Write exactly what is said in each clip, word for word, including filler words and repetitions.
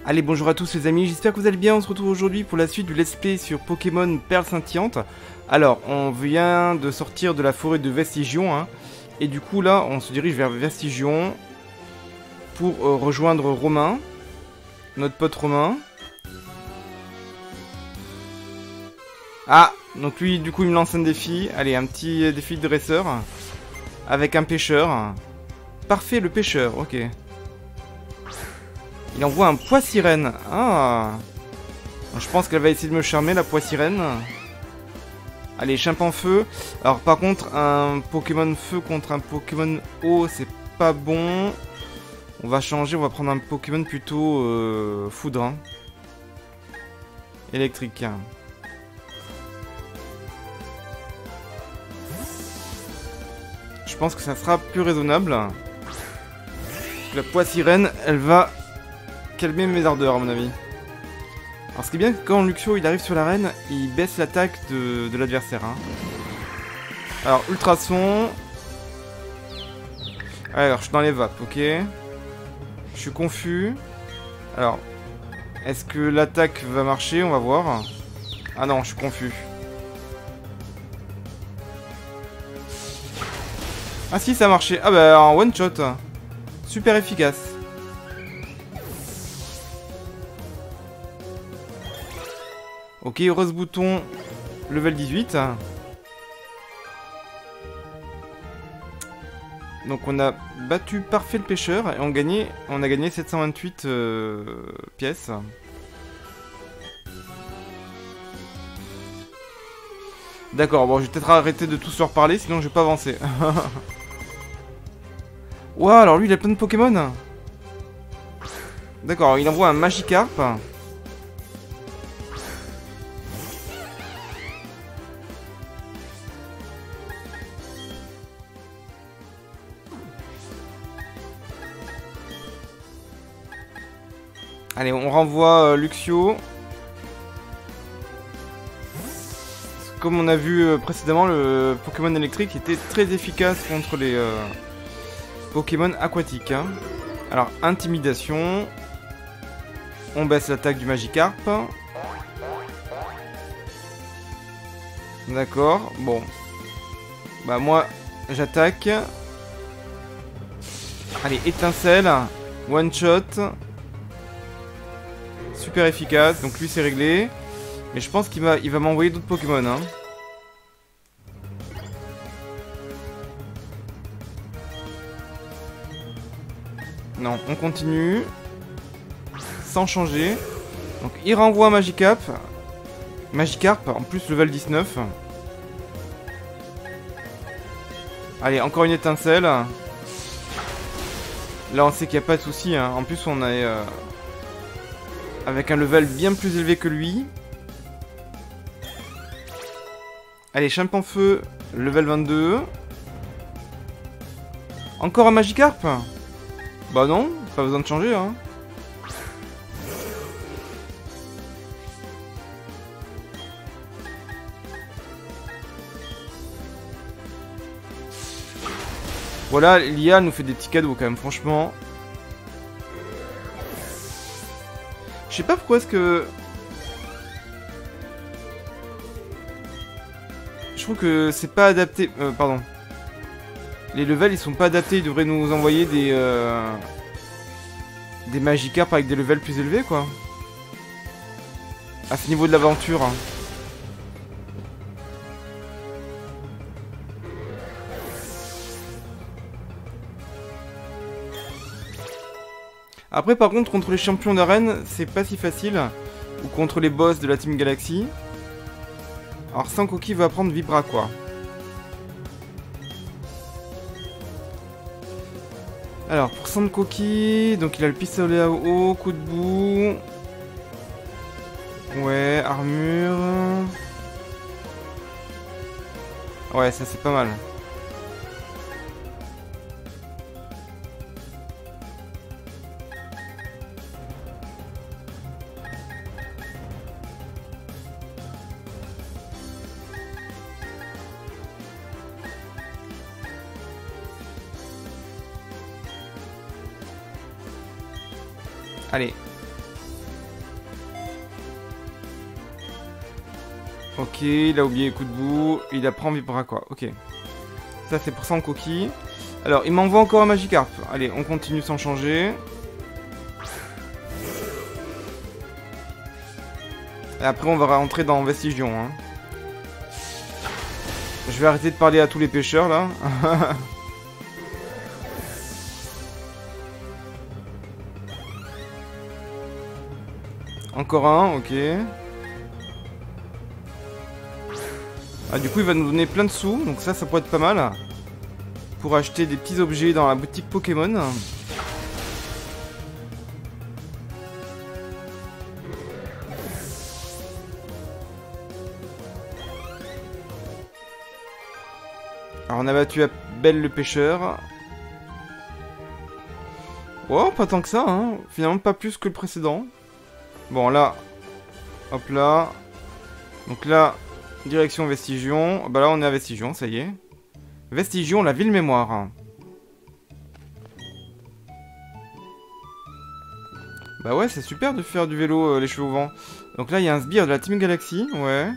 Allez, bonjour à tous les amis, j'espère que vous allez bien. On se retrouve aujourd'hui pour la suite du let's play sur Pokémon Perle Scintillante. Alors, on vient de sortir de la forêt de Vestigion, hein, et du coup là, on se dirige vers Vestigion pour euh, rejoindre Romain, notre pote Romain. Ah, donc lui, du coup, il me lance un défi. Allez, un petit défi de dresseur avec un pêcheur. Parfait, le pêcheur, ok. Il envoie un poids sirène. Ah. Je pense qu'elle va essayer de me charmer, la poids sirène. Allez, chimpanzé feu. Alors par contre, un Pokémon feu contre un Pokémon eau, c'est pas bon. On va changer, on va prendre un Pokémon plutôt euh, foudre. Hein. Électrique. Je pense que ça sera plus raisonnable. La poids sirène, elle va calmer mes ardeurs à mon avis. Alors ce qui est bien, quand Luxio il arrive sur l'arène, il baisse l'attaque de, de l'adversaire. Hein. Alors ultrason. Alors je suis dans les vapes, ok. Je suis confus. Alors, est-ce que l'attaque va marcher? On va voir. Ah non, je suis confus. Ah si, ça a marché. Ah bah en one shot. Super efficace. Ok, Rose Bouton, level dix-huit. Donc on a battu parfait le pêcheur et on, gagné, on a gagné sept cent vingt-huit euh, pièces. D'accord, bon je vais peut-être arrêter de tous leur parler sinon je vais pas avancer. Ouah, alors lui il a plein de Pokémon. D'accord, il envoie un Magikarp. Allez, on renvoie euh, Luxio. Comme on a vu euh, précédemment, le Pokémon électrique était très efficace contre les euh, Pokémon aquatiques. Hein. Alors, intimidation. On baisse l'attaque du Magikarp. D'accord, bon. Bah moi, j'attaque. Allez, étincelle. One shot. Super efficace, donc lui c'est réglé. Mais je pense qu'il va, il va m'envoyer d'autres Pokémon. Hein. Non, on continue. Sans changer. Donc il renvoie un Magikarp. Magikarp, en plus level dix-neuf. Allez, encore une étincelle. Là on sait qu'il n'y a pas de souci. Hein. En plus on a... Euh, avec un level bien plus élevé que lui. Allez, chimpanzé feu, level vingt-deux. Encore un Magikarp? Bah non, pas besoin de changer, hein. Voilà, l'I A nous fait des petits cadeaux quand même, franchement. Je sais pas pourquoi est-ce que... Je trouve que c'est pas adapté... Euh, pardon. Les levels, ils sont pas adaptés. Ils devraient nous envoyer des... Euh... Des Magikarp avec des levels plus élevés, quoi. À ce niveau de l'aventure. Hein. Après par contre contre les champions d'arène c'est pas si facile. Ou contre les boss de la Team Galaxy. Alors Sankoki va prendre Vibra quoi. Alors pour Sankoki, donc il a le pistolet à eau, coup de boue. Ouais, armure. Ouais ça c'est pas mal. Allez. Ok, il a oublié coup de boue. Il apprend Vibra quoi. Ok. Ça c'est pour ça en coquille. Alors, il m'envoie encore un Magikarp. Allez, on continue sans changer. Et après, on va rentrer dans Vestigion. Hein. Je vais arrêter de parler à tous les pêcheurs, là. Encore un, ok. Ah, du coup, il va nous donner plein de sous. Donc ça, ça pourrait être pas mal. Pour acheter des petits objets dans la boutique Pokémon. Alors on a battu Belle le pêcheur. Oh, pas tant que ça, hein. Finalement pas plus que le précédent. Bon là, hop là. Donc là, direction Vestigion. Bah là on est à Vestigion, ça y est. Vestigion, la ville mémoire. Bah ouais, c'est super de faire du vélo euh, les cheveux au vent. Donc là il y a un sbire de la Team Galaxy, ouais.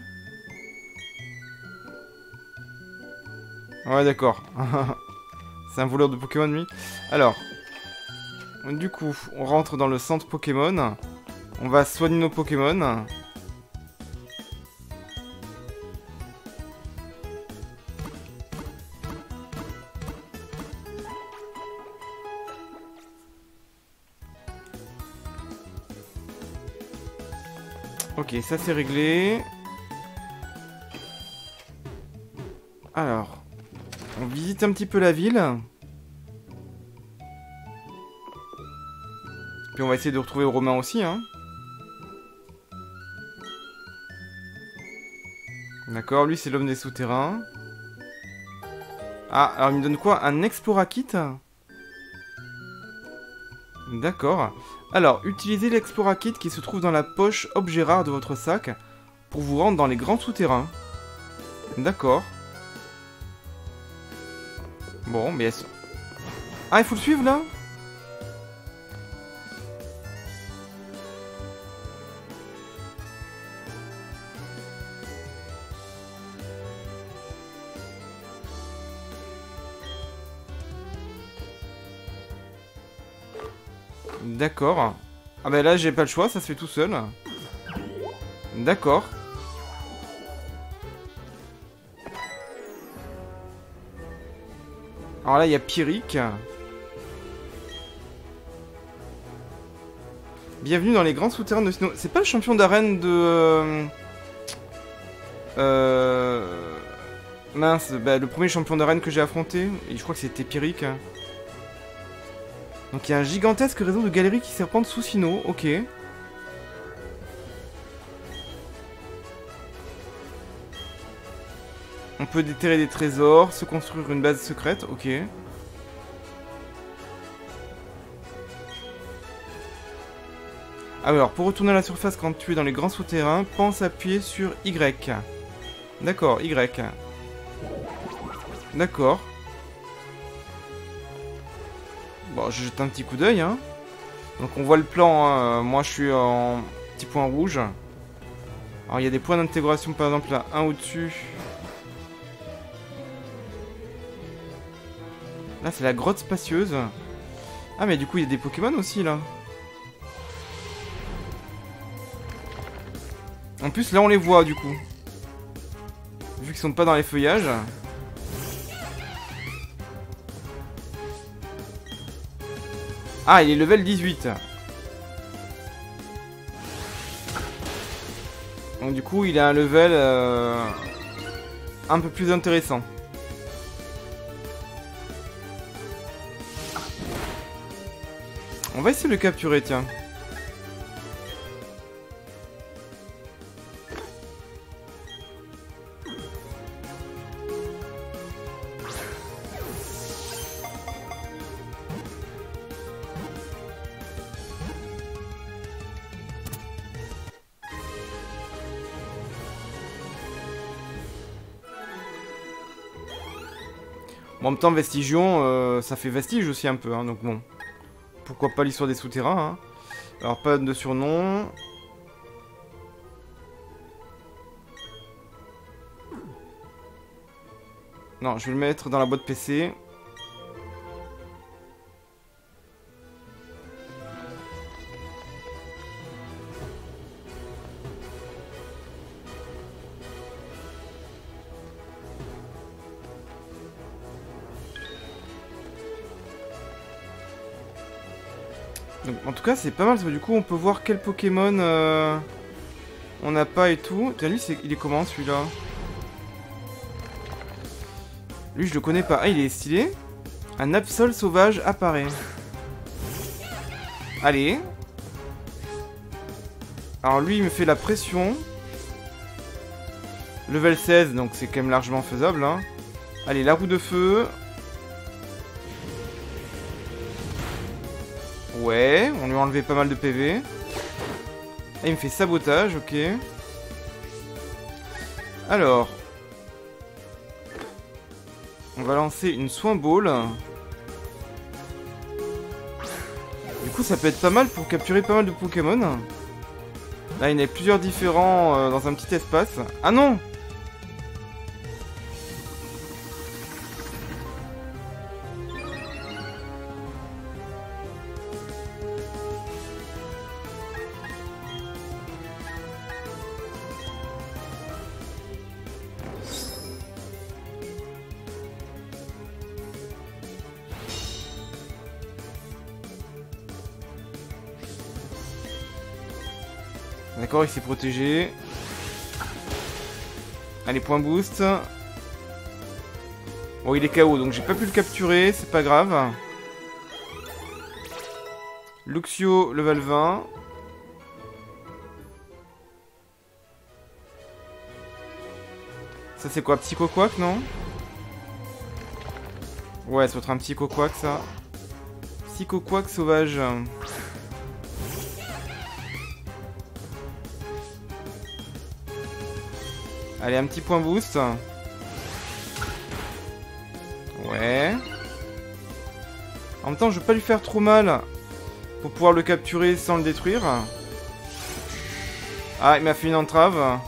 Ouais, d'accord. C'est un voleur de Pokémon, lui. Alors, du coup, on rentre dans le centre Pokémon. On va soigner nos Pokémon. Ok, ça c'est réglé. Alors... On visite un petit peu la ville. Puis on va essayer de retrouver Romain aussi, hein. D'accord, lui c'est l'homme des souterrains. Ah, alors il me donne quoi? Un Explora Kit? D'accord. Alors, utilisez l'Explora Kit qui se trouve dans la poche objet rare de votre sac pour vous rendre dans les grands souterrains. D'accord. Bon, mais... Ah, il faut le suivre, là? D'accord. Ah bah là, j'ai pas le choix, ça se fait tout seul. D'accord. Alors là, il y a Pyric. Bienvenue dans les grands souterrains de Sinnoh. C'est pas le champion d'arène de... Euh... euh... Mince, bah, le premier champion d'arène que j'ai affronté. Et je crois que c'était Pyric. Donc il y a un gigantesque réseau de galeries qui serpentent sous Sinnoh. Ok. On peut déterrer des trésors, se construire une base secrète. Ok. Ah alors, pour retourner à la surface quand tu es dans les grands souterrains, pense à appuyer sur Y. D'accord, Y. D'accord. Bon, je jette un petit coup d'œil, hein. Donc on voit le plan, hein. Moi je suis en petit point rouge. Alors il y a des points d'intégration, par exemple là, un au-dessus. Là c'est la grotte spacieuse. Ah mais du coup il y a des Pokémon aussi là. En plus là on les voit du coup. Vu qu'ils sont pas dans les feuillages. Ah, il est level dix-huit. Donc du coup, il a un level euh, un peu plus intéressant. On va essayer de le capturer, tiens. Bon, en même temps, Vestigion, euh, ça fait vestige aussi un peu, hein, donc bon. Pourquoi pas l'histoire des souterrains, hein. Alors, pas de surnom. Non, je vais le mettre dans la boîte P C. Donc, en tout cas, c'est pas mal. Parce que du coup, on peut voir quel Pokémon euh, on n'a pas et tout. Tiens, lui, c'est, il est comment celui-là? Lui, je le connais pas. Ah, il est stylé. Un Absol sauvage apparaît. Allez. Alors, lui, il me fait la pression. Level seize, donc c'est quand même largement faisable. Hein. Allez, la roue de feu. Ouais, on lui a enlevé pas mal de P V. Ah, il me fait sabotage, ok. Alors. On va lancer une soin ball. Du coup, ça peut être pas mal pour capturer pas mal de Pokémon. Là, il y en a plusieurs différents euh, dans un petit espace. Ah non! D'accord, il s'est protégé. Allez, point boost. Bon, il est K O, donc j'ai pas pu le capturer, c'est pas grave. Luxio, level vingt. Ça, c'est quoi? Psycho Quack, non? Ouais, ça va être un Psycho Quack, ça. Psycho Quack sauvage. Allez, un petit point boost. Ouais. En même temps, je veux pas lui faire trop mal pour pouvoir le capturer sans le détruire. Ah, il m'a fait une entrave. Alors,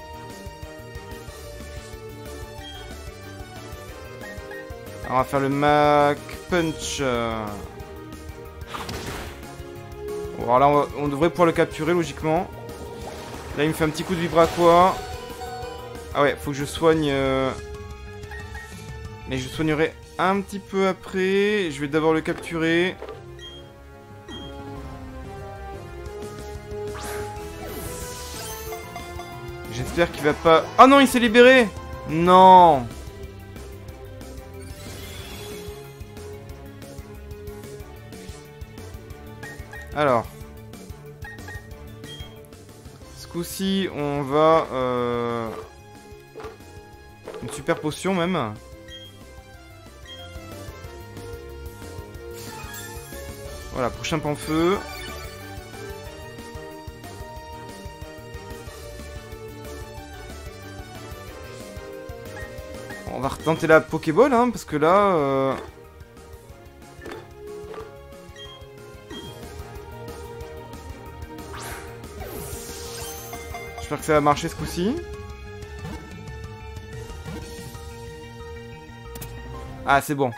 on va faire le Mac Punch. Bon, alors là, on, va, on devrait pouvoir le capturer logiquement. Là, il me fait un petit coup de vibratoire. Ah ouais, faut que je soigne... Euh... Mais je soignerai un petit peu après. Je vais d'abord le capturer. J'espère qu'il va pas... Oh non, il s'est libéré! Non! Alors. Ce coup-ci, on va... Euh... Une super potion même. Voilà, prochain pan-feu. On va retenter la Pokéball, hein, parce que là... Euh... J'espère que ça va marcher ce coup-ci. Ah, c'est bon.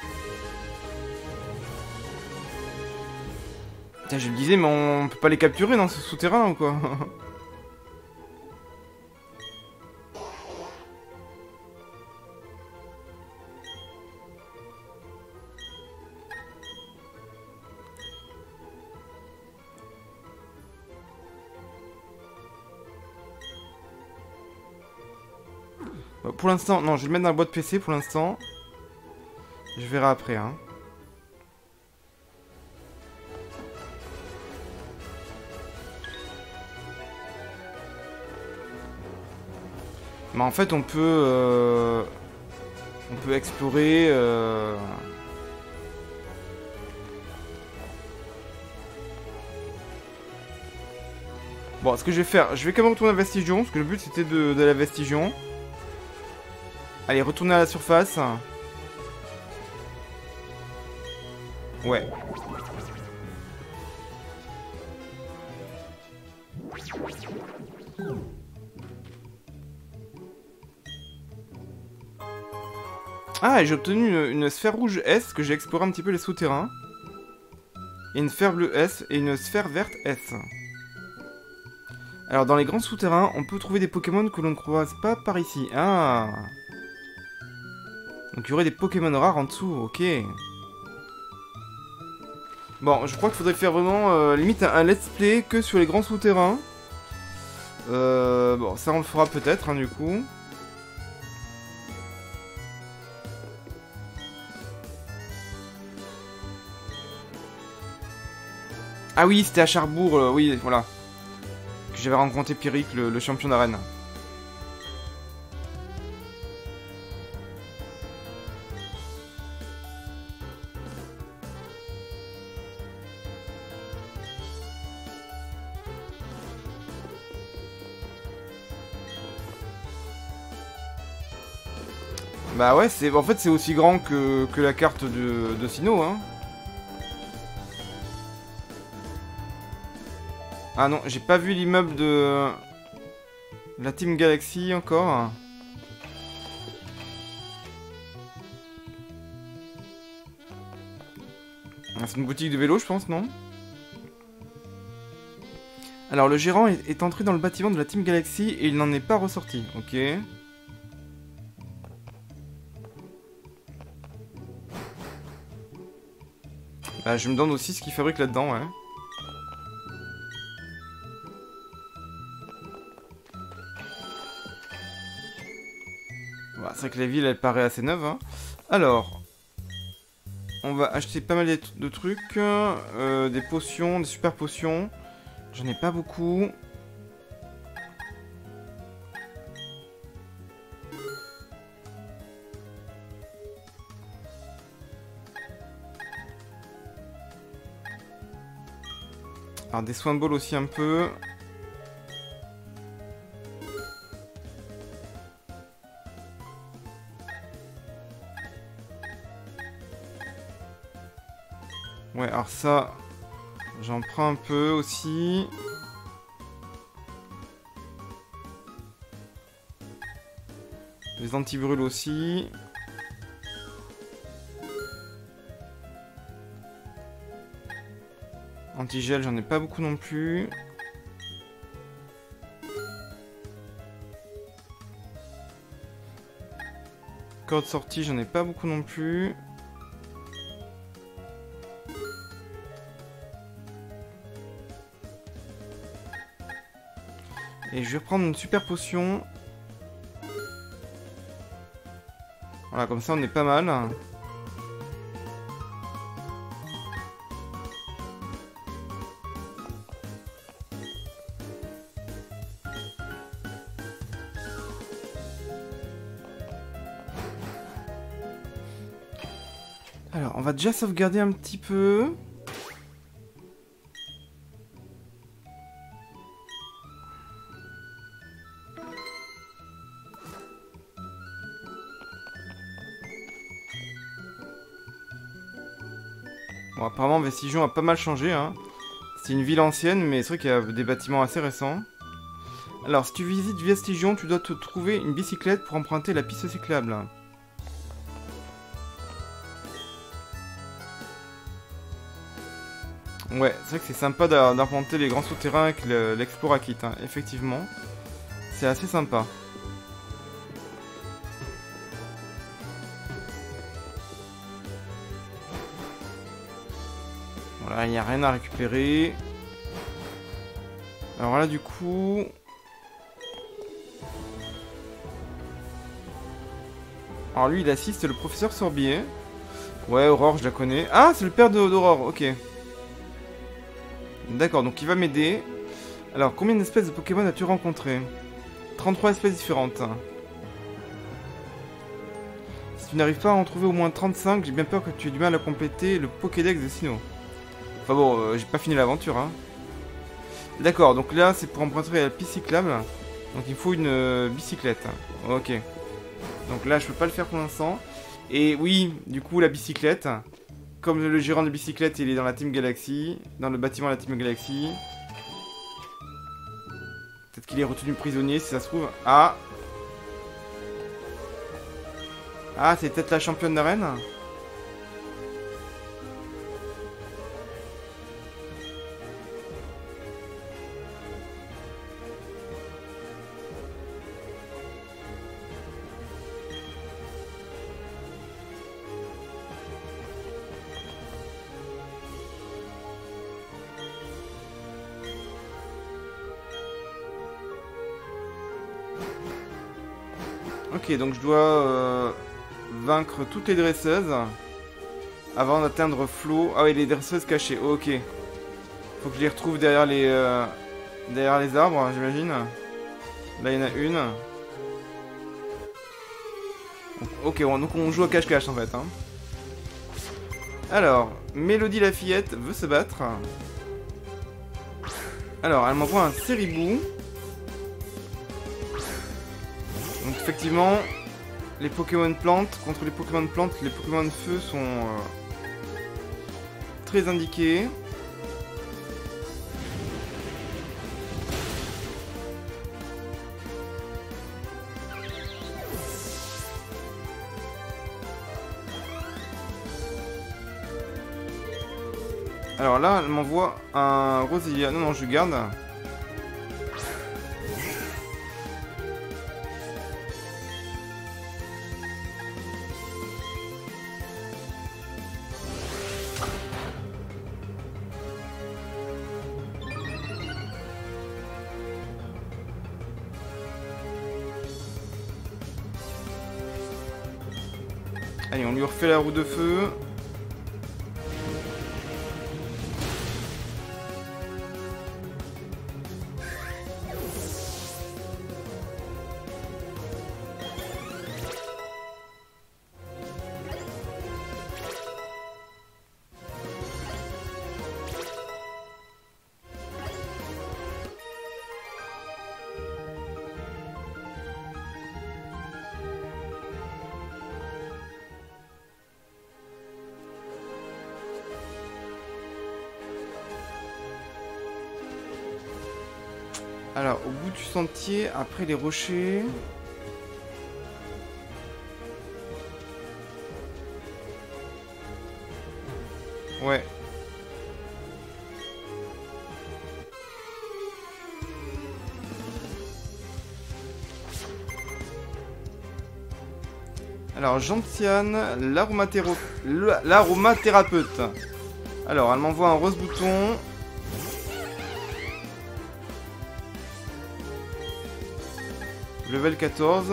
Tiens, je me disais, mais on peut pas les capturer dans ce souterrain ou quoi? Bon, pour l'instant, non, je vais le mettre dans la boîte P C pour l'instant. Je verrai après, hein. Mais en fait, on peut... Euh, on peut explorer... Euh, bon, ce que je vais faire, je vais quand même retourner à Vestigion, parce que le but c'était de, de la Vestigion. Allez, retourner à la surface. Ouais. Ah, et j'ai obtenu une, une sphère rouge S, que j'ai exploré un petit peu les souterrains. Et une sphère bleue S, et une sphère verte S. Alors, dans les grands souterrains, on peut trouver des Pokémon que l'on ne croise pas par ici. Ah. Donc, il y aurait des Pokémon rares en dessous, ok. Bon, je crois qu'il faudrait faire vraiment, euh, limite, un, un let's play que sur les grands souterrains. Euh, bon, ça on le fera peut-être, hein, du coup. Ah oui, c'était à Charbourg, euh, oui, voilà. Que j'avais rencontré Pierrick, le, le champion d'arène. Bah ouais, c'est en fait c'est aussi grand que, que la carte de, de Sinnoh, hein. Ah non, j'ai pas vu l'immeuble de la Team Galaxy encore. Ah, c'est une boutique de vélo, je pense, non? Alors, le gérant est, est entré dans le bâtiment de la Team Galaxy et il n'en est pas ressorti. Ok. Bah, je me demande aussi ce qu'il fabrique là-dedans, ouais. Bah, c'est vrai que la ville, elle paraît assez neuve, hein. Alors, on va acheter pas mal de trucs. Euh, des potions, des super potions. J'en ai pas beaucoup. Alors des soins de bol aussi un peu. Ouais, alors ça, j'en prends un peu aussi. Les anti-brûles aussi. Anti-gel, j'en ai pas beaucoup non plus. Corde sortie, j'en ai pas beaucoup non plus. Et je vais reprendre une super potion. Voilà, comme ça on est pas mal. Alors, on va déjà sauvegarder un petit peu. Bon, apparemment, Vestigion a pas mal changé, hein. C'est une ville ancienne, mais c'est vrai qu'il y a des bâtiments assez récents. Alors, si tu visites Vestigion, tu dois te trouver une bicyclette pour emprunter la piste cyclable. Ouais, c'est vrai que c'est sympa d'arpenter les grands souterrains avec l'Explora Kit, hein. Effectivement. C'est assez sympa. Voilà, il n'y a rien à récupérer. Alors là, du coup... Alors lui, il assiste le professeur Sorbier. Ouais, Aurore, je la connais. Ah, c'est le père d'Aurore, ok. D'accord, donc il va m'aider. Alors, combien d'espèces de Pokémon as-tu rencontré? trente-trois espèces différentes. Si tu n'arrives pas à en trouver au moins trente-cinq, j'ai bien peur que tu aies du mal à compléter le Pokédex de Sinnoh. Enfin bon, euh, j'ai pas fini l'aventure, hein. D'accord, donc là, c'est pour emprunter la piste cyclable. Donc il faut une euh, bicyclette. Ok. Donc là, je peux pas le faire pour l'instant. Et oui, du coup, la bicyclette. Comme le gérant de bicyclette, il est dans la Team Galaxy. Dans le bâtiment de la Team Galaxy. Peut-être qu'il est retenu prisonnier, si ça se trouve. Ah! Ah, c'est peut-être la championne d'arène. Ok, donc je dois euh, vaincre toutes les dresseuses avant d'atteindre Flo. Ah oui, les dresseuses cachées. Oh, ok. Faut que je les retrouve derrière les euh, derrière les arbres, j'imagine. Là, il y en a une. Ok, bon, donc on joue à cache-cache en fait. Hein. Alors, Mélodie la fillette veut se battre. Alors, elle m'envoie un Séribou. Donc effectivement, les Pokémon plantes, contre les Pokémon plantes, les Pokémon de feu sont euh, très indiqués. Alors là, elle m'envoie un Roselia. Non, non, je garde. Allez, on lui refait la roue de feu. Alors, au bout du sentier, après les rochers... Ouais. Alors, Gentiane, l'aromatéro... l'aromathérapeute. Alors, elle m'envoie un rose bouton. Level quatorze.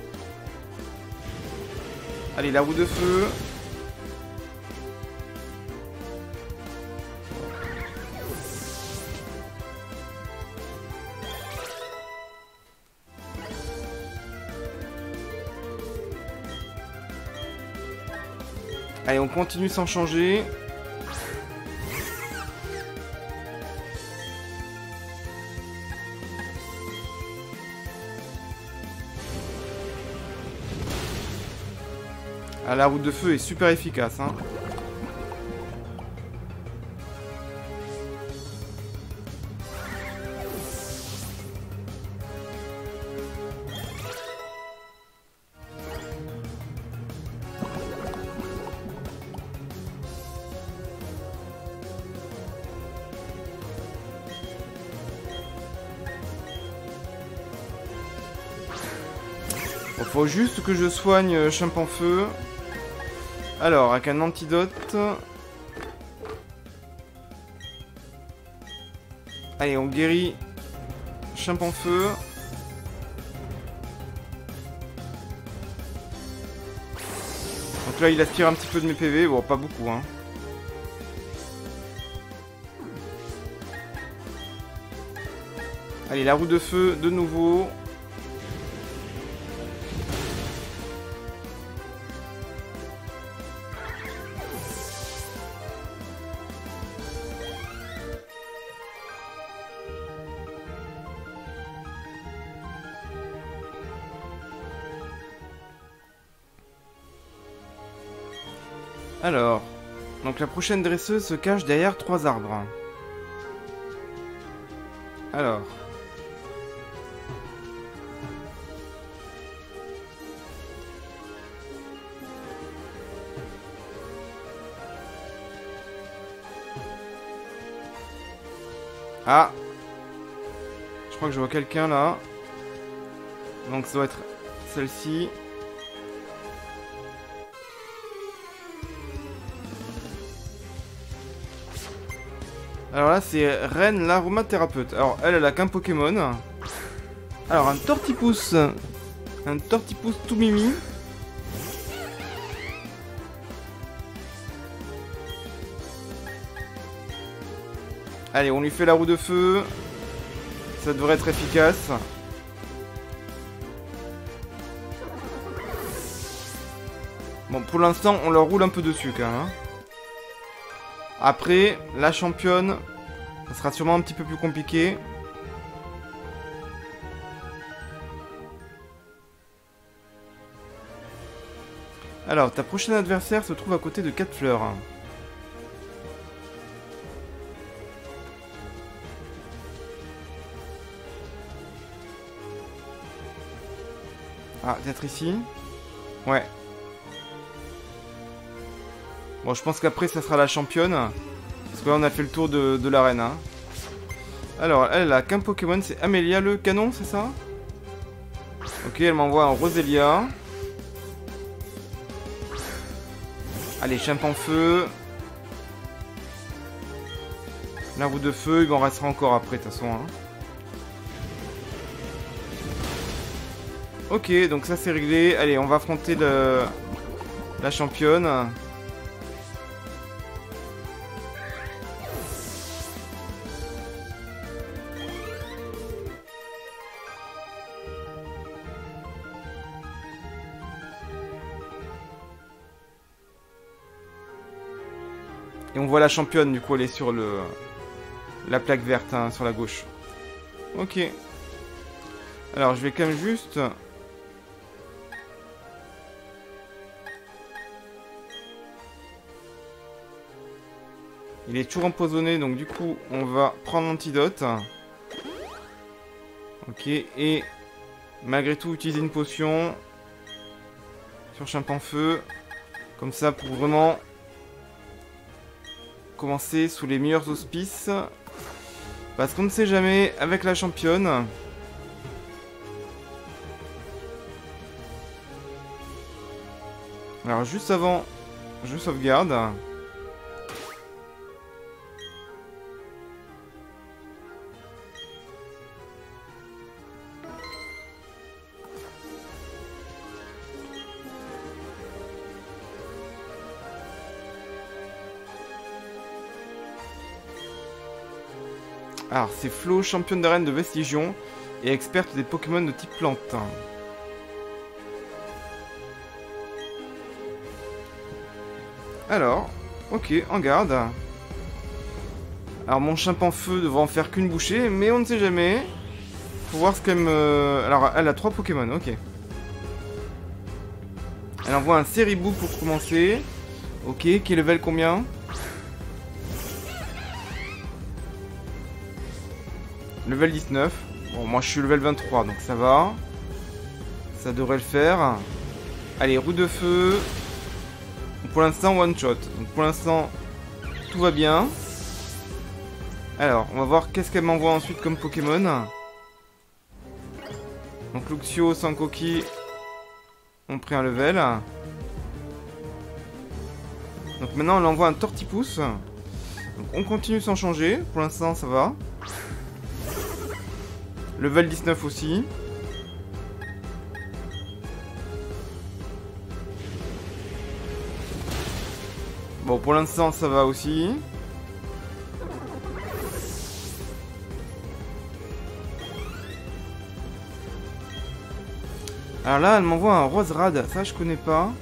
Allez, la roue de feu. Allez, on continue sans changer. Ah, la route de feu est super efficace, hein. Bon, faut juste que je soigne Champanfeu. Alors, avec un antidote. Allez, on guérit Champanfeu. Donc là, il aspire un petit peu de mes P V. Bon, pas beaucoup, hein. Allez, la roue de feu, de nouveau. Alors, donc la prochaine dresseuse se cache derrière trois arbres. Alors. Ah. Je crois que je vois quelqu'un là. Donc ça doit être celle-ci. Alors là, c'est Reine l'aromathérapeute. Alors, elle, elle a qu'un Pokémon. Alors, un Tortipousse. Un Tortipousse tout mimi. Allez, on lui fait la roue de feu. Ça devrait être efficace. Bon, pour l'instant, on leur roule un peu dessus, quand même. Hein. Après, la championne, ça sera sûrement un petit peu plus compliqué. Alors, ta prochaine adversaire se trouve à côté de quatre fleurs. Ah, peut-être ici. Ouais. Bon, je pense qu'après, ça sera la championne. Parce que là, on a fait le tour de, de l'arène. Hein. Alors, elle, elle a qu'un Pokémon. C'est Amélia le canon, c'est ça? Ok, elle m'envoie un Roselia. Allez, Chimpanfeu. La roue de feu, il en restera encore après, de toute façon. Hein. Ok, donc ça, c'est réglé. Allez, on va affronter le... la championne. Et on voit la championne, du coup, elle est sur le la plaque verte, hein, sur la gauche. Ok. Alors, je vais quand même juste... Il est toujours empoisonné, donc du coup, on va prendre l'antidote. Ok, et malgré tout, utiliser une potion sur Chimpanfeu. Comme ça, pour vraiment... commencer sous les meilleurs auspices. Parce qu'on ne sait jamais avec la championne. Alors juste avant, je sauvegarde. Alors, c'est Flo, championne d'arène de Vestigion et experte des Pokémon de type plante. Alors, ok, en garde. Alors, mon Chimpanfeu devrait en faire qu'une bouchée, mais on ne sait jamais. Faut voir ce qu'elle me... Alors, elle a trois Pokémon, ok. Elle envoie un Seribou pour commencer. Ok, qui est level combien ? Level dix-neuf. Bon, moi je suis level vingt-trois, donc ça va. Ça devrait le faire. Allez, roue de feu. Pour l'instant, one shot. Donc pour l'instant, tout va bien. Alors, on va voir qu'est-ce qu'elle m'envoie ensuite comme Pokémon. Donc Luxio, Sankoki ont pris un level. Donc maintenant, elle envoie un Tortipousse. Donc on continue sans changer. Pour l'instant, ça va. Level dix-neuf aussi. Bon, pour l'instant, ça va aussi. Alors là, elle m'envoie un Roserade. Ça, je connais pas.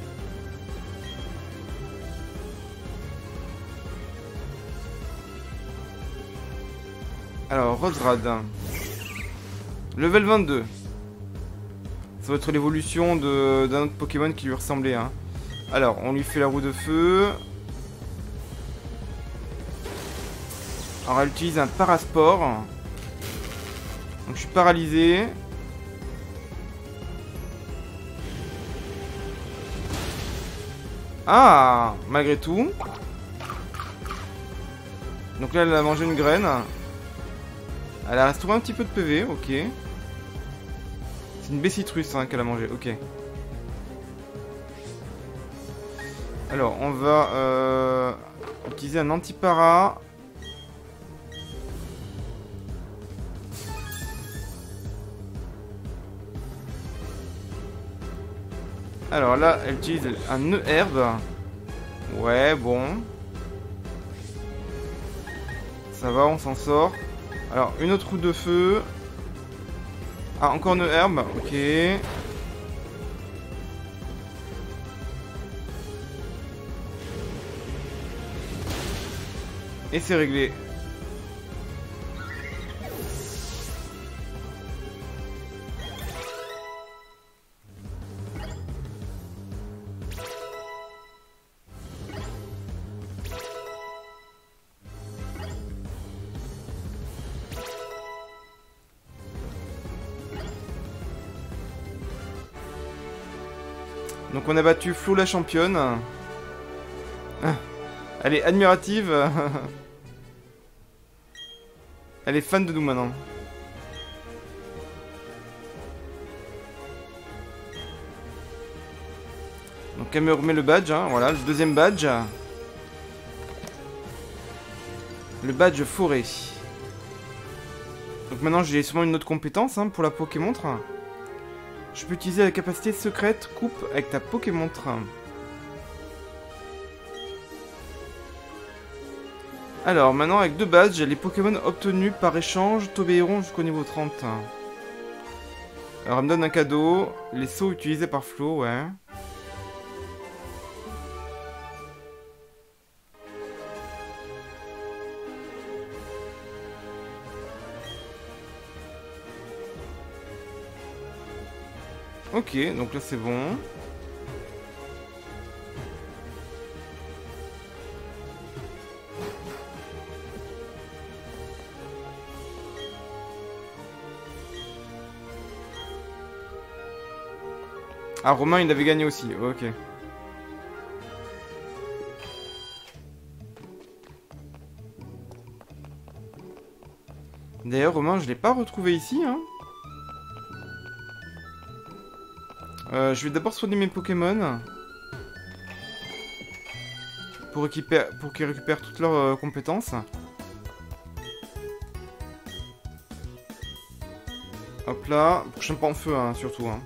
Alors, Roserade. Level vingt-deux. Ça va être l'évolution d'un autre Pokémon qui lui ressemblait. Hein. Alors, on lui fait la roue de feu. Alors, elle utilise un Parasport. Donc, je suis paralysé. Ah, malgré tout. Donc là, elle a mangé une graine. Elle a restauré un petit peu de P V, ok. C'est une baie-citrus hein, qu'elle a mangé, ok. Alors, on va euh, utiliser un anti-para. Alors là, elle utilise un nœud herbe. Ouais, bon. Ça va, on s'en sort. Alors, une autre roue de feu. Ah, encore nœud herbe, ok. Et c'est réglé. Donc on a battu Flo la championne. Elle est admirative. Elle est fan de nous maintenant. Donc elle me remet le badge, hein. Voilà, le deuxième badge. Le badge forêt. Donc maintenant j'ai sûrement une autre compétence hein, pour la Pokémontre. Je peux utiliser la capacité secrète coupe avec ta Pokémontre. Alors maintenant avec deux badges, les Pokémon obtenus par échange t'obéiront jusqu'au niveau trente. Alors elle me donne un cadeau, les sauts utilisés par Flo, ouais. Ok, donc là c'est bon. Ah, Romain il avait gagné aussi, ok. D'ailleurs Romain je l'ai pas retrouvé ici hein. Euh, je vais d'abord soigner mes Pokémon. Pour, récupérer, pour qu'ils récupèrent toutes leurs euh, compétences. Hop là. Prochain pas en feu, hein, surtout. Hein.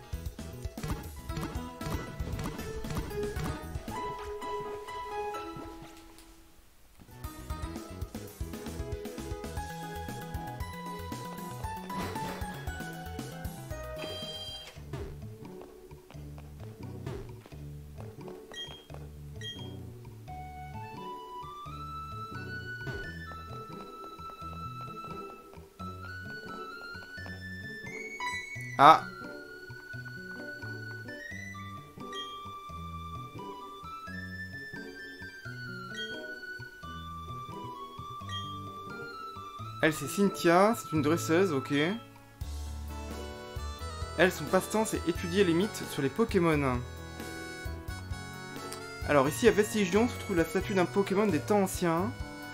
Ah. Elle c'est Cynthia, c'est une dresseuse, ok. Elle, son passe-temps c'est étudier les mythes sur les Pokémon. Alors ici à Vestigion se trouve la statue d'un Pokémon des temps anciens.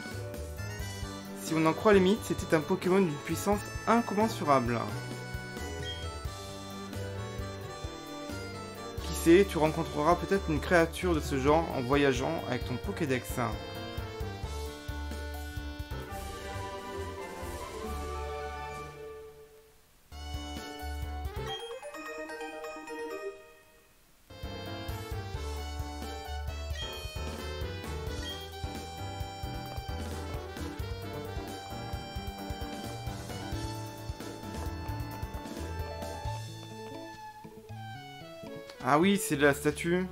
Si on en croit les mythes, c'était un Pokémon d'une puissance incommensurable. Qui sait, tu rencontreras peut-être une créature de ce genre en voyageant avec ton Pokédex. Ah oui, c'est la statue.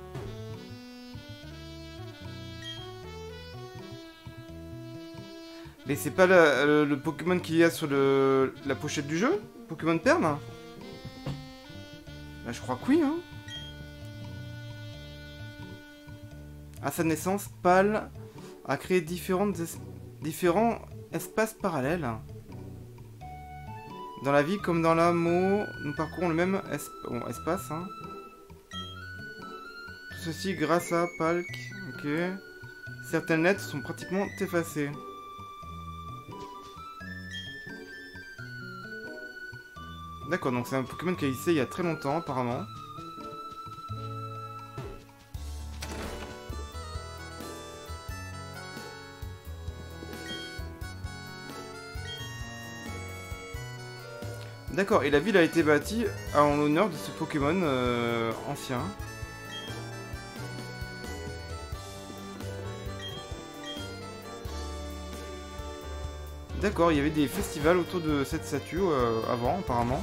Mais c'est pas la, le, le Pokémon qu'il y a sur le, la pochette du jeu? Pokémon Perle? Bah, je crois que oui, hein. À sa naissance, Pal a créé différentes es différents espaces parallèles. Dans la vie comme dans l'amour, nous parcourons le même es bon, espace, hein. Tout ceci grâce à Palk. Ok. Certaines lettres sont pratiquement effacées. D'accord, donc c'est un Pokémon qui a existé il y a très longtemps, apparemment. D'accord, et la ville a été bâtie en l'honneur de ce Pokémon euh, ancien. D'accord, il y avait des festivals autour de cette statue euh, avant, apparemment.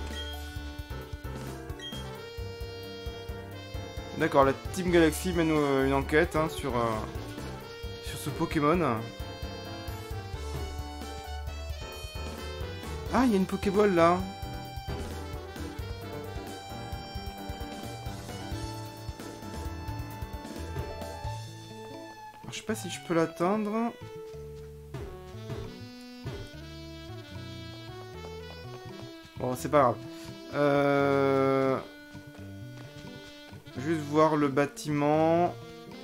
D'accord, la Team Galaxy mène euh, une enquête hein, sur, euh, sur ce Pokémon. Ah, il y a une Pokéball là. Alors, je sais pas si je peux l'atteindre. Bon, c'est pas grave. Euh... Juste voir le bâtiment.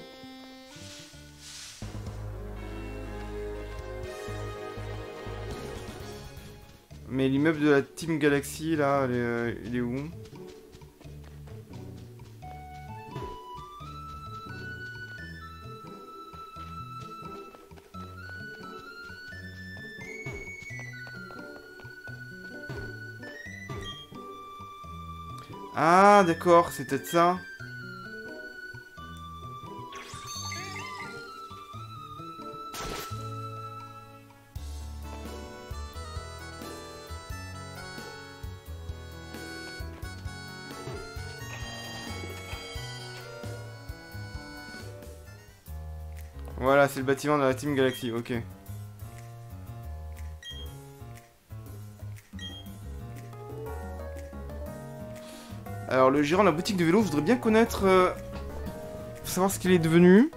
Mais l'immeuble de la Team Galaxy, là, il est, euh, il est où? Ah, d'accord, c'est peut-être ça. Voilà, c'est le bâtiment de la Team Galaxy, ok. Alors, le gérant de la boutique de vélo voudrait bien connaître... Euh, savoir ce qu'il est devenu.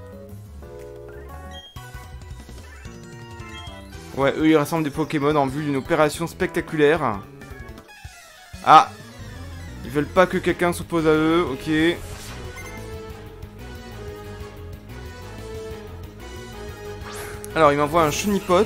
Ouais, eux, ils rassemblent des Pokémon en vue d'une opération spectaculaire. Ah! Ils veulent pas que quelqu'un s'oppose à eux, ok. Alors, il m'envoie un Chenipote.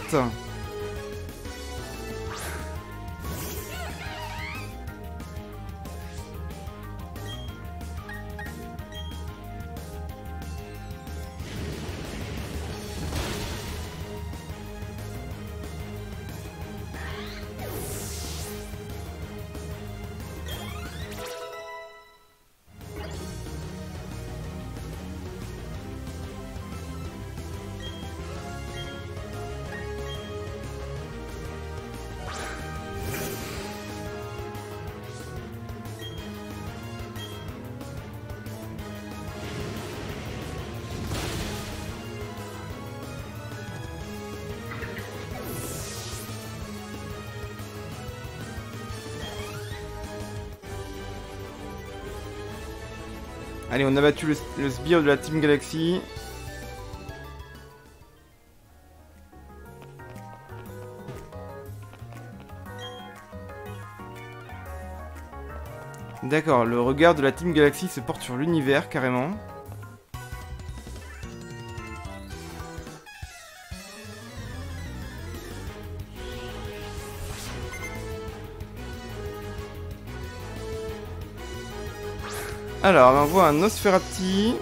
Allez, on a battu le, le sbire de la Team Galaxy. D'accord, le regard de la Team Galaxy se porte sur l'univers, carrément. Alors, on envoie un Nosferati.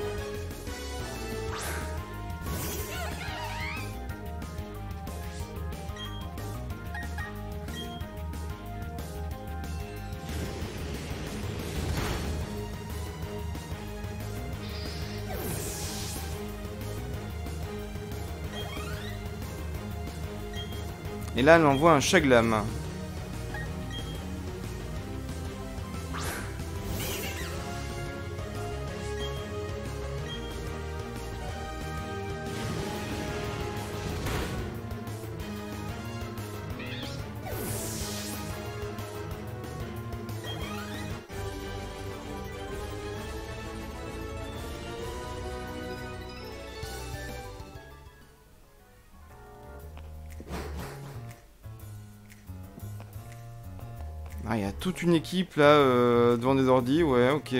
Et là, elle envoie un Chaglam. Ah, il y a toute une équipe là euh, devant des ordis, ouais, ok.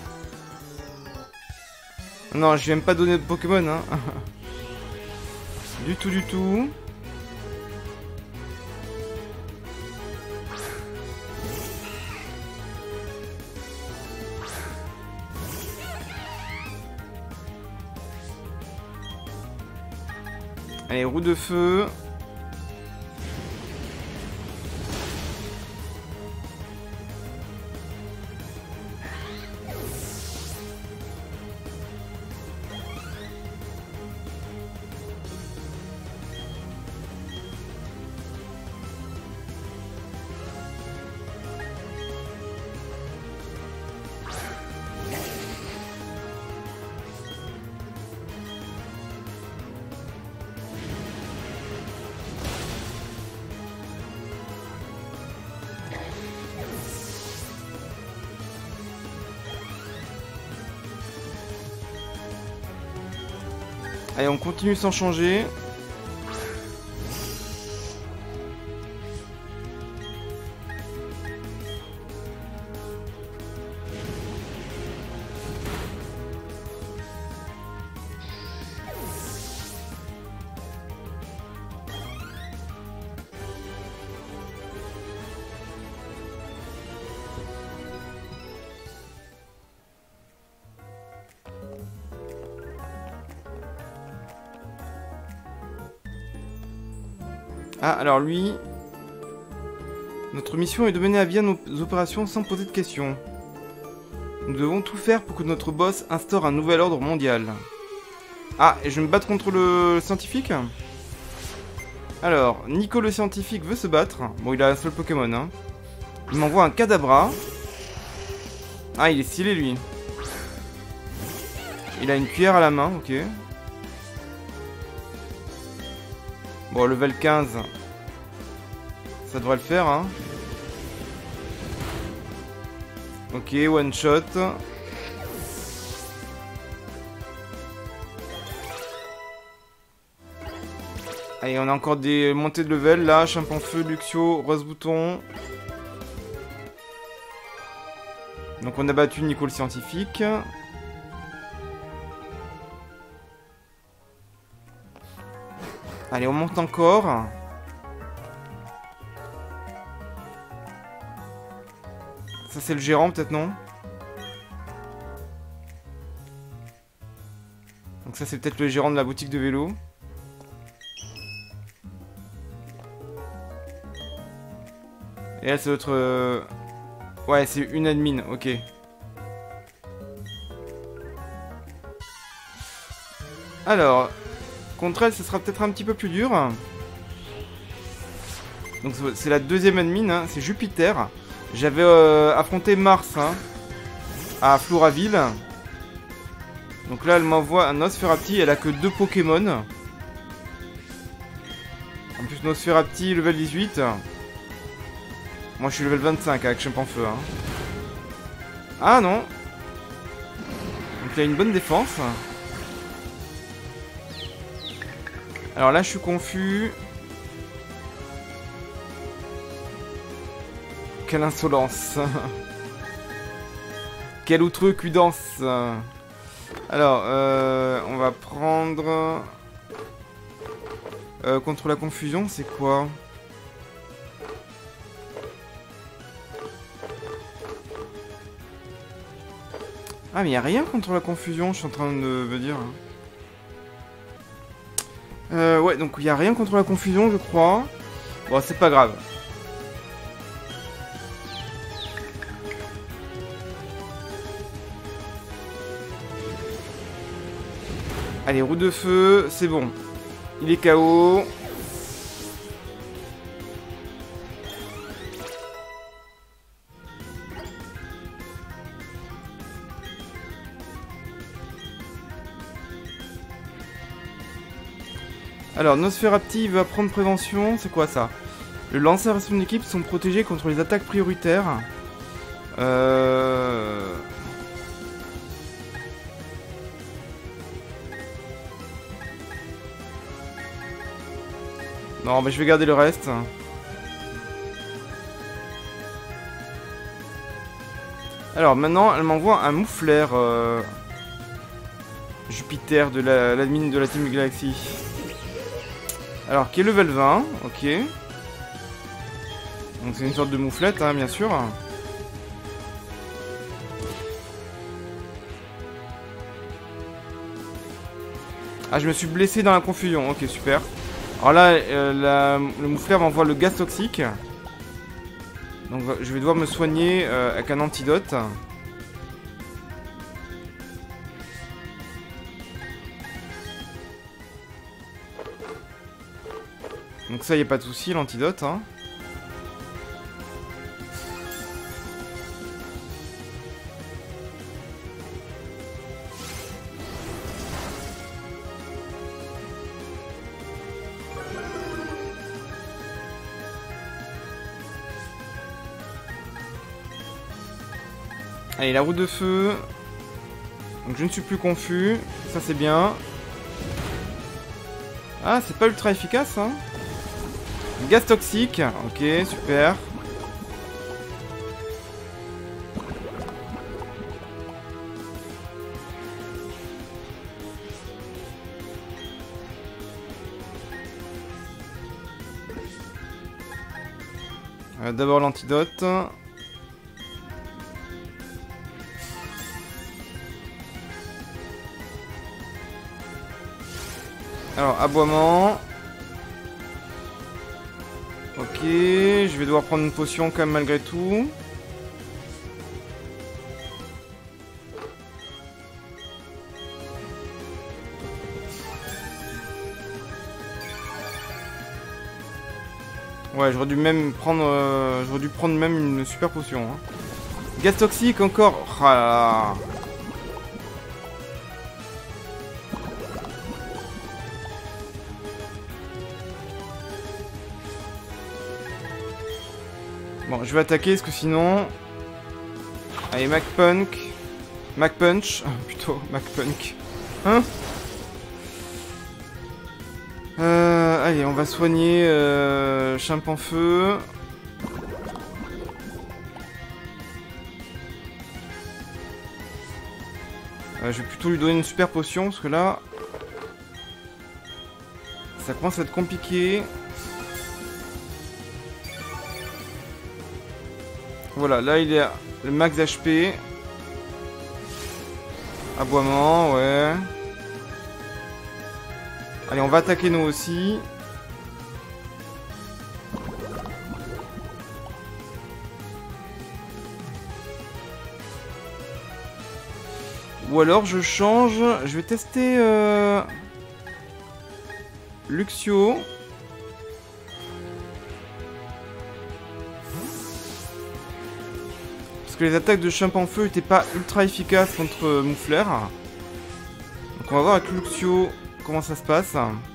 Non, je viens pas donner de Pokémon, hein. Du tout, du tout. Allez, roue de feu. Allez, on continue sans changer. Ah, alors lui... Notre mission est de mener à bien nos opérations sans poser de questions. Nous devons tout faire pour que notre boss instaure un nouvel ordre mondial. Ah, et je vais me battre contre le scientifique? Alors, Nico le scientifique veut se battre. Bon, il a un seul Pokémon, hein. Il m'envoie un Kadabra. Ah, il est stylé, lui. Il a une cuillère à la main, ok. Bon, level quinze. Ça devrait le faire, hein. Ok, one shot. Allez, on a encore des montées de level, là. Champanfeu, Luxio, Rose Bouton. Donc on a battu Nico le scientifique. Allez, on monte encore. Ça, c'est le gérant, peut-être, non? Donc ça, c'est peut-être le gérant de la boutique de vélo. Et là, c'est notre... Euh... Ouais, c'est une admin, ok. Alors... Contre elle, ce sera peut-être un petit peu plus dur. Donc c'est la deuxième admin, hein, c'est Jupiter. J'avais euh, affronté Mars hein, à Floraville. Donc là, elle m'envoie un Nosferapti. Elle a que deux Pokémon. En plus, Nosferapti, level dix-huit. Moi, je suis level vingt-cinq avec Champanfeu. Hein. Ah non. Donc il a une bonne défense. Alors là, je suis confus. Quelle insolence. Quelle outrecuidance. Alors, euh, on va prendre... Euh, contre la confusion, c'est quoi? Ah, mais il n'y a rien contre la confusion, je suis en train de me dire. Euh, ouais, donc il n'y a rien contre la confusion, je crois. Bon, c'est pas grave. Allez, roue de feu, c'est bon. Il est K O. Alors, Nosferapti va prendre prévention. C'est quoi ça? Le lanceur et son équipe sont protégés contre les attaques prioritaires. Euh... Non, mais je vais garder le reste. Alors, maintenant, elle m'envoie un mouflaire. Euh... Jupiter de la, la mine de la Team Galaxy. Alors, qui est level vingt, ok. Donc c'est une sorte de mouflette, hein, bien sûr. Ah, je me suis blessé dans la confusion, ok, super. Alors là, euh, la, le moufleur m'envoie le gaz toxique. Donc je vais devoir me soigner euh, avec un antidote. Donc ça, il n'y a pas de souci, l'antidote. Hein. Allez, la roue de feu. Donc je ne suis plus confus. Ça, c'est bien. Ah, c'est pas ultra efficace, hein. Gaz toxique. Ok, super. Euh, D'abord l'antidote. Alors, aboiement. Ok, je vais devoir prendre une potion quand même malgré tout. Ouais, j'aurais dû même prendre, euh, j'aurais dû prendre même une super potion. Hein. Gaz toxique encore. Oh là là. Bon, je vais attaquer parce que sinon... Allez, Mac Punk. Mac Punch. Oh, plutôt, Mac Punk. Hein euh, Allez, on va soigner euh, Chimp en feu. Euh, je vais plutôt lui donner une super potion parce que là... Ça commence à être compliqué. Voilà, là il est à le max H P. Aboiement, ouais. Allez, on va attaquer nous aussi. Ou alors je change. Je vais tester euh... Luxio. Que les attaques de Chimp en feu n'étaient pas ultra efficaces contre euh, Moufleur. Donc on va voir avec Luxio comment ça se passe.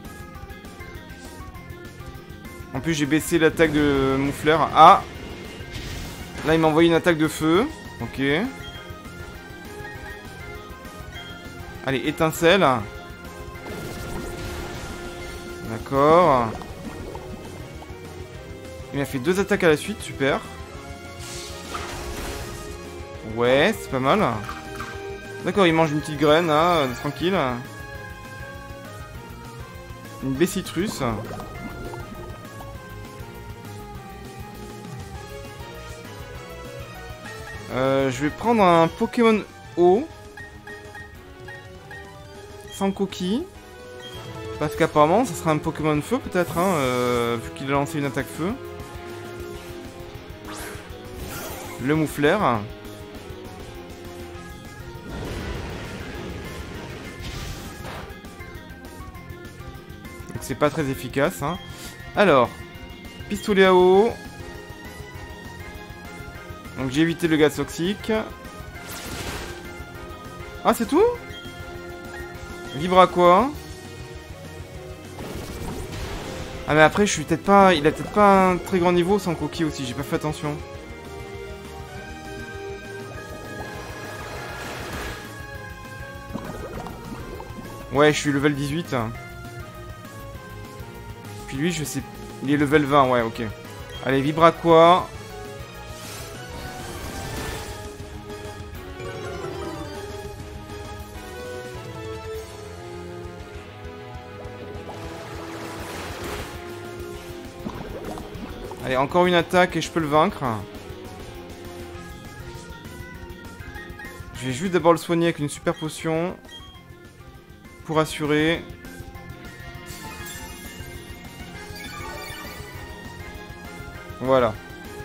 En plus j'ai baissé l'attaque de Moufleur. Ah, là il m'a envoyé une attaque de feu. Ok. Allez, étincelle. D'accord. Il a fait deux attaques à la suite, super. Ouais, c'est pas mal. D'accord, il mange une petite graine, hein, tranquille. Une baie citrus. Euh, je vais prendre un Pokémon eau. Sans coquille. Parce qu'apparemment, ça sera un Pokémon feu peut-être, hein, euh, vu qu'il a lancé une attaque feu. Le Moufleur. C'est pas très efficace, hein. Alors, pistolet à eau. Donc j'ai évité le gaz toxique. Ah, c'est tout? Vibre à quoi? Ah mais après je suis peut-être pas... Il a peut-être pas un très grand niveau sans coquille aussi, j'ai pas fait attention. Ouais, je suis level dix-huit. Puis lui, je sais... Il est level vingt, ouais, ok. Allez, vibre à quoi? Allez, encore une attaque et je peux le vaincre. Je vais juste d'abord le soigner avec une super potion. Pour assurer. Voilà.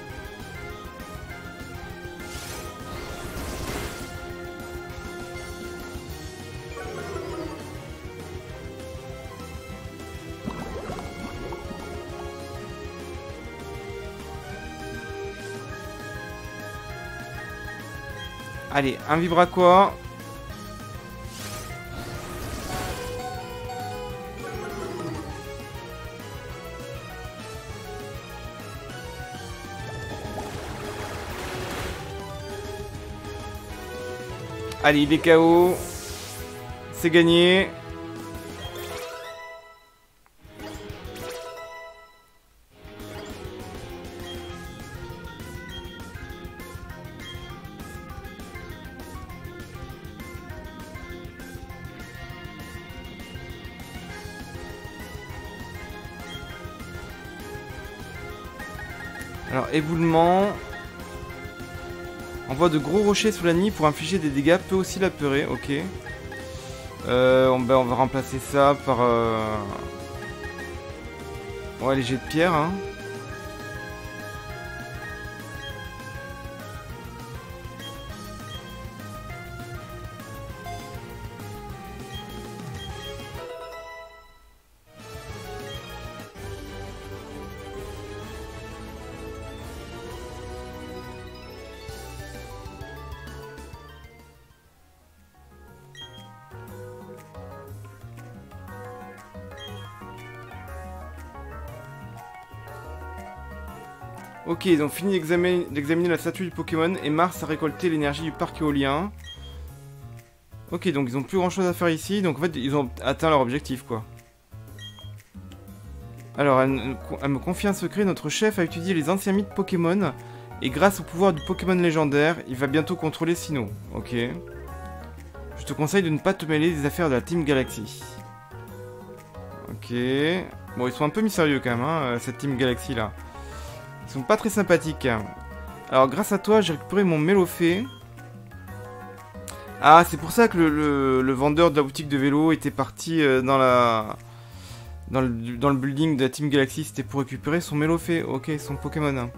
Allez, un vibraqua. Allez, il est K O. C'est gagné. Alors, éboulement. Envoie de gros rochers sous la nuit pour infliger des dégâts, peut aussi l'apeurer, ok. Euh, on, ben, on va remplacer ça par... Euh... Ouais, les jets de pierre, hein. Ok, donc fini d'examiner la statue du Pokémon et Mars a récolté l'énergie du parc éolien. Ok, donc ils ont plus grand chose à faire ici, donc en fait ils ont atteint leur objectif quoi. Alors, elle, elle me confie un secret, notre chef a étudié les anciens mythes Pokémon et grâce au pouvoir du Pokémon légendaire, il va bientôt contrôler Sinnoh. Ok. Je te conseille de ne pas te mêler des affaires de la Team Galaxy. Ok. Bon, ils sont un peu mystérieux quand même, hein, cette Team Galaxy là. Ils sont pas très sympathiques. Alors, grâce à toi, j'ai récupéré mon Mélofée. Ah, c'est pour ça que le, le, le vendeur de la boutique de vélo était parti euh, dans la... Dans le, dans le building de la Team Galaxy. C'était pour récupérer son Mélofée. Ok, son Pokémon.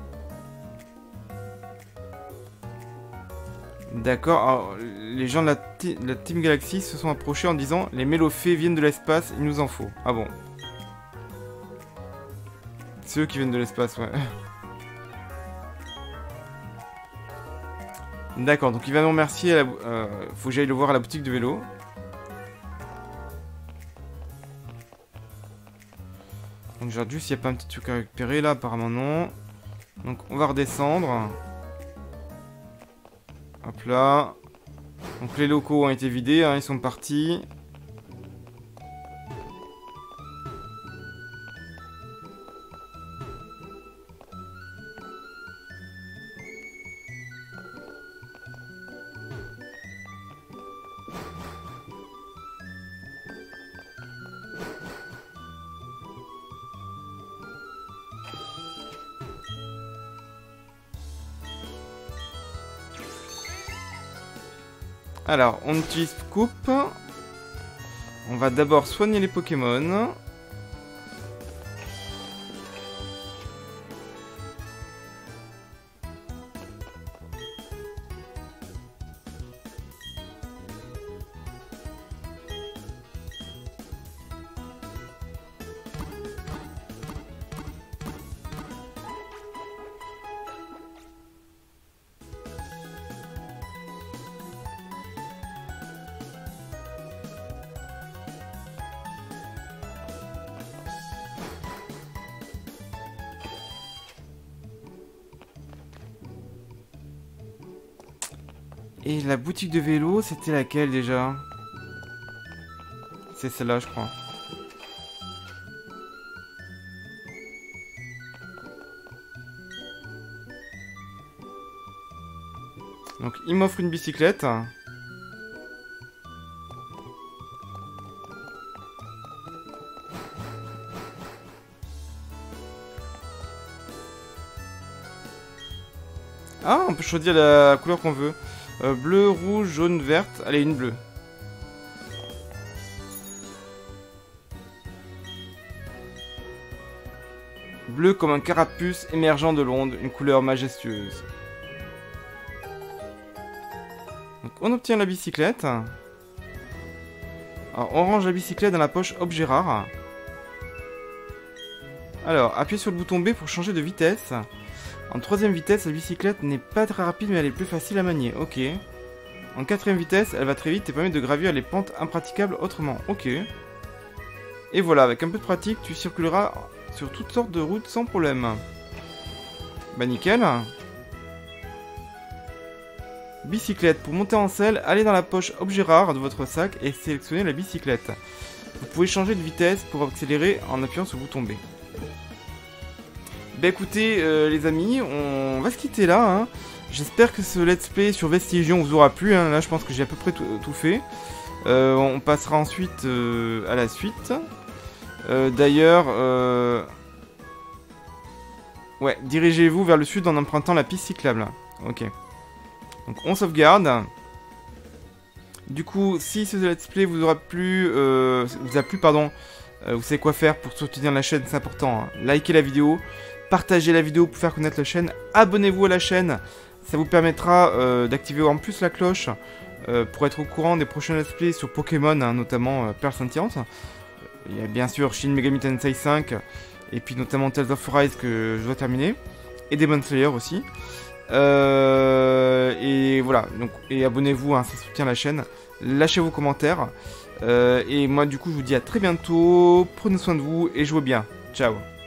D'accord. Alors, les gens de la, de la Team Galaxy se sont approchés en disant « Les Mélofées viennent de l'espace, il nous en faut. » Ah bon. C'est eux qui viennent de l'espace, ouais. D'accord, donc il va me remercier. À la, euh, faut que j'aille le voir à la boutique de vélo. Donc je regarde juste s'il n'y a pas un petit truc à récupérer là, apparemment non. Donc on va redescendre. Hop là. Donc les locaux ont été vidés, hein, ils sont partis. Alors, on utilise coupe. On va d'abord soigner les Pokémon. Et la boutique de vélo, c'était laquelle déjà? C'est celle-là, je crois. Donc, il m'offre une bicyclette. Ah, on peut choisir la couleur qu'on veut. Euh, bleu, rouge, jaune, verte. Allez, une bleue. Bleu comme un carapuce émergeant de l'onde, une couleur majestueuse. Donc, on obtient la bicyclette. Alors, on range la bicyclette dans la poche objet rare. Alors, appuyez sur le bouton B pour changer de vitesse. En troisième vitesse, la bicyclette n'est pas très rapide, mais elle est plus facile à manier. Ok. En quatrième vitesse, elle va très vite et permet de gravir les pentes impraticables autrement. Ok. Et voilà, avec un peu de pratique, tu circuleras sur toutes sortes de routes sans problème. Bah nickel. Bicyclette. Pour monter en selle, allez dans la poche objet rare de votre sac et sélectionnez la bicyclette. Vous pouvez changer de vitesse pour accélérer en appuyant sur le bouton B. Bah écoutez euh, les amis, on va se quitter là. Hein. J'espère que ce let's play sur Vestigion vous aura plu. Hein. Là je pense que j'ai à peu près tout, tout fait. Euh, on passera ensuite euh, à la suite. Euh, D'ailleurs, euh... ouais, dirigez-vous vers le sud en empruntant la piste cyclable. Ok. Donc on sauvegarde. Du coup, si ce let's play vous aura plu, euh, vous a plu, pardon, euh, vous savez quoi faire pour soutenir la chaîne, c'est important. Hein. Likez la vidéo, partagez la vidéo pour faire connaître la chaîne, abonnez-vous à la chaîne, ça vous permettra euh, d'activer en plus la cloche euh, pour être au courant des prochains let's play sur Pokémon, hein, notamment euh, Perle Scintillante. Il y a bien sûr Shin Megami Tensei cinq, et puis notamment Tales of Arise que je dois terminer, et Demon Slayer aussi. Euh, et voilà, donc et abonnez-vous, hein, ça soutient la chaîne. Lâchez vos commentaires. Euh, et moi du coup je vous dis à très bientôt. Prenez soin de vous et jouez bien. Ciao.